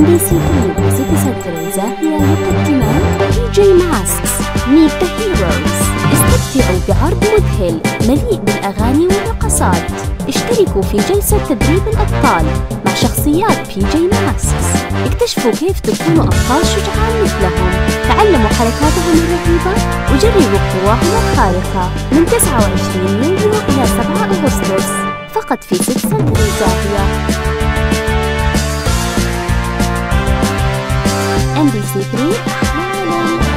NBC3 وسيتي سنترال زاهية يقدمان PJ Masks Meet the Heroes. استمتعوا بعرض مذهل مليء بالأغاني والرقصات. اشتركوا في جلسة تدريب الأبطال مع شخصيات PJ Masks. اكتشفوا كيف تكونوا أبطال شجعان مثلهم. تعلموا حركاتهم الرهيبة وجربوا قواهم الخارقة من 29 يوليو إلى 7 أغسطس فقط في سيتي سنترال زاهية. NBC3 أحلى عالم.